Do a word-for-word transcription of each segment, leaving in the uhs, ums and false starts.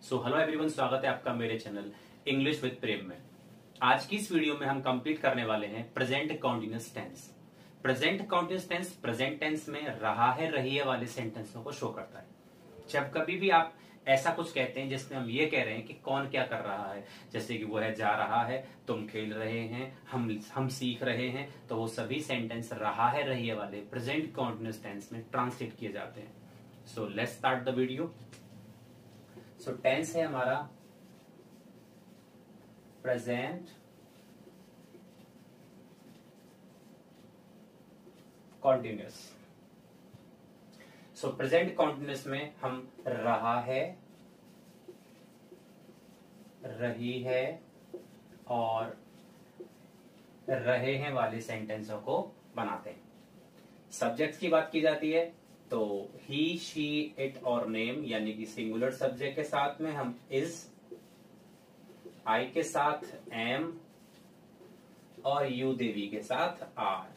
So hello everyone, स्वागत है आपका मेरे चैनल इंग्लिश विद प्रेम में। आज की इस वीडियो में हम कंप्लीट करने वाले हैं present continuous tense. Present continuous tense present tense में रहा है रही है वाले सेंटेंसों को शो करता है। जब कभी भी आप ऐसा कुछ कहते हैं जिसमें हम ये कह रहे हैं कि कौन क्या कर रहा है, जैसे कि वो है जा रहा है, तुम खेल रहे हैं, हम हम सीख रहे हैं, तो वो सभी सेंटेंस रहा है रही है वाले प्रेजेंट कॉन्टिन्यूअस टेंस में ट्रांसलेट किए जाते हैं। So let's start the video. So tense है हमारा present continuous. So present continuous में हम रहा है, रही है और रहे हैं वाले सेंटेंसों को बनाते हैं। सब्जेक्ट की बात की जाती है तो ही, शी, इट और नेम यानी कि सिंगुलर सब्जेक्ट के साथ में हम इज, आई के साथ एम और यू देवी के साथ आर,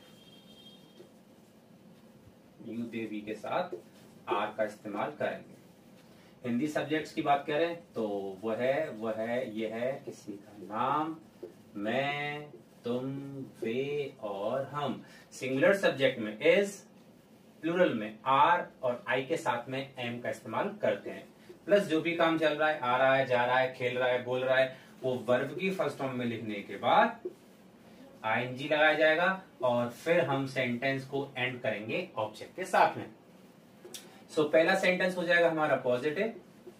यू देवी के साथ आर का इस्तेमाल करेंगे। हिंदी सब्जेक्ट्स की बात करें तो वह है, वह है, यह है, किसी का नाम, मैं, तुम, वे और हम। सिंगुलर सब्जेक्ट में इज, प्लूरल में आर और आई के साथ में एम का इस्तेमाल करते हैं। प्लस जो भी काम चल रहा है, आ रहा है, जा रहा है, खेल रहा है, बोल रहा है, वो वर्ब की फर्स्ट फॉर्म में लिखने के बाद आईएनजी लगाया जाएगा और फिर हम सेंटेंस को एंड करेंगे ऑब्जेक्ट के साथ में। सो so, पहला सेंटेंस हो जाएगा हमारा पॉजिटिव।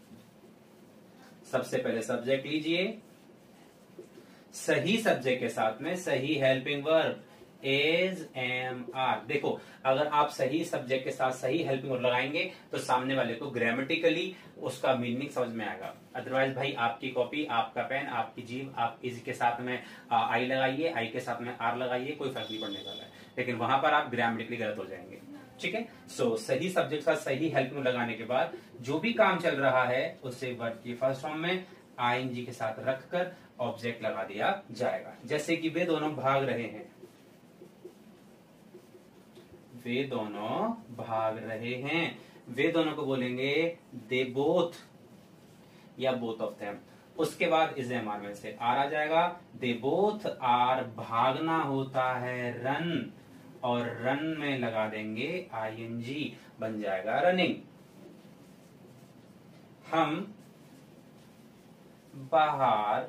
सबसे पहले सब्जेक्ट लीजिए, सही सब्जेक्ट के साथ में सही helping verb is, am, are. देखो, अगर आप सही सब्जेक्ट के साथ सही हेल्पिंग वर्ब लगाएंगे तो सामने वाले को ग्रामेटिकली उसका मीनिंग समझ में आएगा। अदरवाइज भाई आपकी कॉपी, आपका पेन, आपकी जीभ, आप इज के साथ में आई लगाइए, आई के साथ में आर लगाइए, कोई फर्क नहीं पड़ने वाला है, लेकिन वहां पर आप ग्रामेटिकली गलत हो जाएंगे। ठीक है। सो so, सही सब्जेक्ट का सही हेल्पिंग लगाने के बाद जो भी काम चल रहा है उसे वर्ब की फर्स्ट फॉर्म में आईएनजी के साथ रखकर ऑब्जेक्ट लगा दिया जाएगा। जैसे कि वे दोनों भाग रहे हैं, वे दोनों भाग रहे हैं, वे दोनों को बोलेंगे दे बोथ या बोथ ऑफ देम। उसके बाद इज एम आर में से आर आ जाएगा। दे बोथ आर, भागना होता है रन, और रन में लगा देंगे आईएनजी, बन जाएगा रनिंग। हम बाहर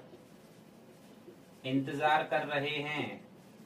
इंतजार कर रहे हैं,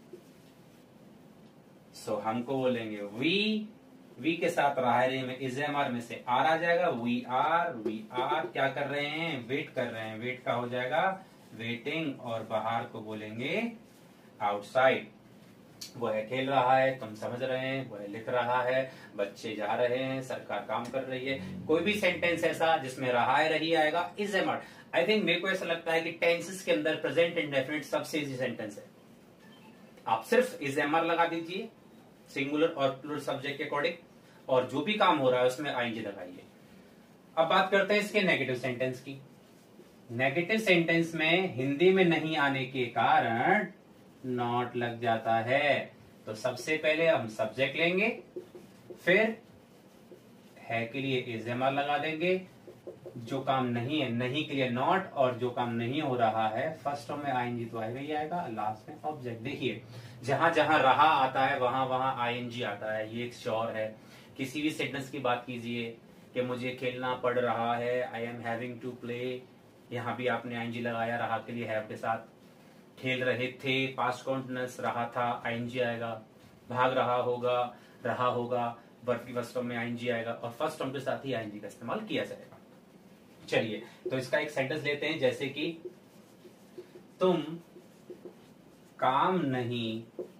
सो so, हमको बोलेंगे वी, वी के साथ रहे में इज एम आर में से आर आ जाएगा। वी आर, वी आर क्या कर रहे हैं, वेट कर रहे हैं, वेट का हो जाएगा वेटिंग, और बाहर को बोलेंगे आउटसाइड। वो है खेल रहा है, तुम समझ रहे हैं, वो है लिख रहा है, बच्चे जा रहे हैं, सरकार काम कर रही है। कोई भी सेंटेंस ऐसा जिसमें रहा है रही आएगा is am are. I think मेरे को ऐसा लगता है कि टेंसेस के अंदर प्रेजेंट इंडेफिनिट सबसे इजी सेंटेंस है। आप सिर्फ इज एम आर लगा दीजिए सिंगुलर और प्लूरल सब्जेक्ट के अकॉर्डिंग, और जो भी काम हो रहा है उसमें आईएनजी लगाइए। अब बात करते हैं इसके नेगेटिव सेंटेंस की। नेगेटिव सेंटेंस में हिंदी में नहीं आने के कारण नॉट लग जाता है। तो सबसे पहले हम सब्जेक्ट लेंगे, फिर है के लिए इज एम आर लगा देंगे, जो काम नहीं है नहीं के लिए नॉट, और जो काम नहीं हो रहा है फर्स्ट में आईएनजी तो आएगा ही आएगा, लास्ट में ऑब्जेक्ट। देखिए, जहां जहां रहा आता है वहां वहां आईएनजी आता है, ये एक श्योर है। किसी भी सेंटेंस की बात कीजिए कि मुझे खेलना पड़ रहा है, I am having to play, यहां भी आपने आईएनजी लगाया रहा के लिए हैव के साथ। खेल रहे थे, पास्ट कॉन्टिन्यूअस, रहा था, आईएनजी आएगा। भाग रहा होगा, रहा होगा, वर्ब की फर्स्ट फॉर्म में आईएनजी आएगा, और फर्स्ट फॉर्म के साथ ही आईएनजी का इस्तेमाल किया जाएगा। चलिए, तो इसका एक सेंटेंस लेते हैं, जैसे कि तुम काम नहीं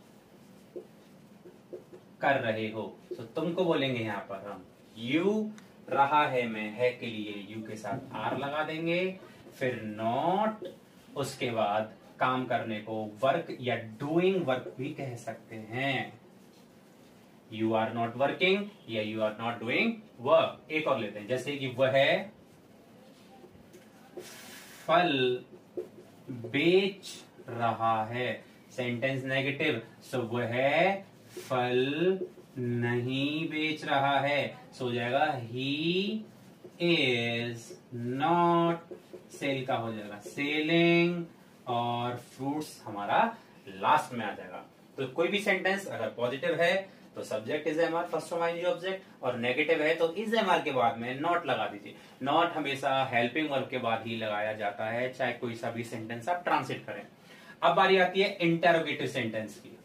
कर रहे हो। तो तुमको बोलेंगे यहां पर हम यू, रहा है मैं, है के लिए यू के साथ आर लगा देंगे, फिर नॉट, उसके बाद काम करने को वर्क या डूइंग वर्क भी कह सकते हैं। यू आर नॉट वर्किंग या you are not doing work. एक और लेते हैं, जैसे कि वह फल बेच रहा है, सेंटेंस नेगेटिव, सो वह फल नहीं बेच रहा है, सो हो जाएगा ही इज नॉट सेल का हो जाएगा सेलिंग, और फ्रूट्स हमारा लास्ट में आ जाएगा। तो कोई भी सेंटेंस अगर पॉजिटिव है तो subject is am are, first of I N G object, और नेगेटिव है तो इज एम आर के बाद में नॉट लगा दीजिए। नॉट हमेशा हेल्पिंग वर्ब के बाद ही लगाया जाता है, चाहे कोई सा भी सेंटेंस आप ट्रांसलेट करें। अब बारी आती है इंटेरोगेटिव सेंटेंस की।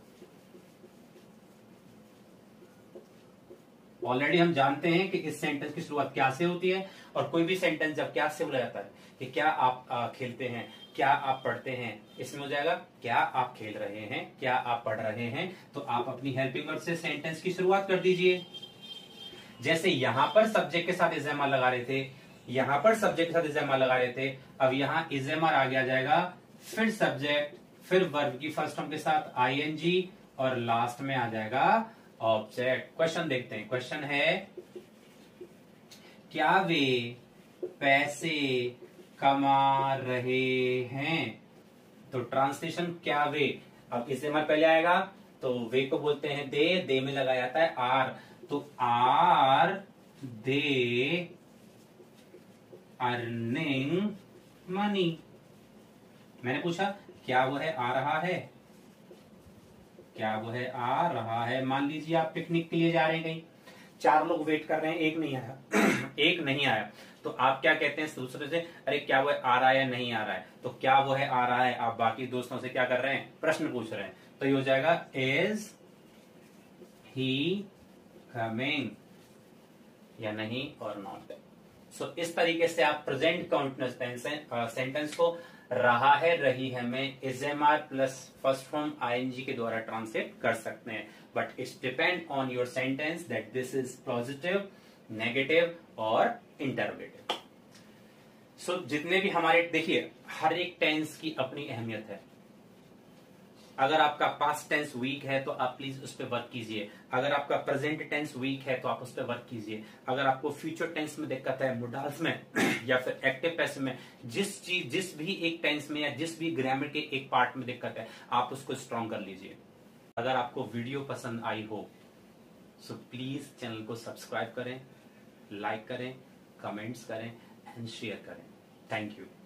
ऑलरेडी हम जानते हैं कि इस सेंटेंस की शुरुआत क्या से होती है, और कोई भी सेंटेंस जब क्या से बोला जाता है कि क्या आप आ, खेलते हैं, क्या आप पढ़ते हैं, इसमें हो जाएगा क्या आप खेल रहे हैं, क्या आप पढ़ रहे हैं। तो आप अपनी हेल्पिंग वर्ब से सेंटेंस की शुरुआत कर दीजिए। जैसे यहां पर सब्जेक्ट के साथ इजेमआर लगा रहे थे, यहां पर सब्जेक्ट के साथ इजेमआर लगा रहे थे, अब यहां इजेमआर आ गया जाएगा, फिर सब्जेक्ट, फिर वर्ब की फर्स्ट फॉर्म के साथ आईएनजी, और लास्ट में आ जाएगा ऑब्जेक्ट। क्वेश्चन देखते हैं। क्वेश्चन है क्या वे पैसे कमा रहे हैं। तो ट्रांसलेशन क्या वे, अब इस्तेमाल पहले आएगा तो वे को बोलते हैं दे, दे में लगाया जाता है आर, तो आर दे अर्निंग मनी। मैंने पूछा क्या वो है आ रहा है, क्या वो है आ रहा है। मान लीजिए आप पिकनिक के लिए जा रहे हैं कहीं, चार लोग वेट कर रहे हैं, एक नहीं आया एक नहीं आया, तो आप क्या कहते हैं दूसरे से, अरे क्या वो आ रहा है या नहीं आ रहा है। तो क्या वो है आ रहा है, आप बाकी दोस्तों से क्या कर रहे हैं, प्रश्न पूछ रहे हैं। तो ये हो जाएगा इज ही कमिंग, या नहीं और नॉट। सो so, इस तरीके से आप प्रेजेंट कंटिन्यूअस सेंटेंस को रहा है, रही है में is am are plus first form I N G के द्वारा ट्रांसलेट कर सकते हैं। But it's depend on your sentence that this is positive, negative और इंटरोगेटिव। सो जितने भी हमारे, देखिए हर एक टेंस की अपनी अहमियत है। अगर आपका पास्ट टेंस वीक है तो आप प्लीज उस पर वर्क कीजिए, अगर आपका प्रेजेंट टेंस वीक है तो आप उस पर वर्क कीजिए, अगर आपको फ्यूचर टेंस में दिक्कत है, मोडाल्स में या फिर एक्टिव पैसिव में, जिस चीज जिस भी एक टेंस में या जिस भी ग्रामर के एक पार्ट में दिक्कत है, आप उसको स्ट्रॉन्ग कर लीजिए। अगर आपको वीडियो पसंद आई हो सो प्लीज चैनल को सब्सक्राइब करें, लाइक करें, कमेंट्स करें एंड शेयर करें। Thank you.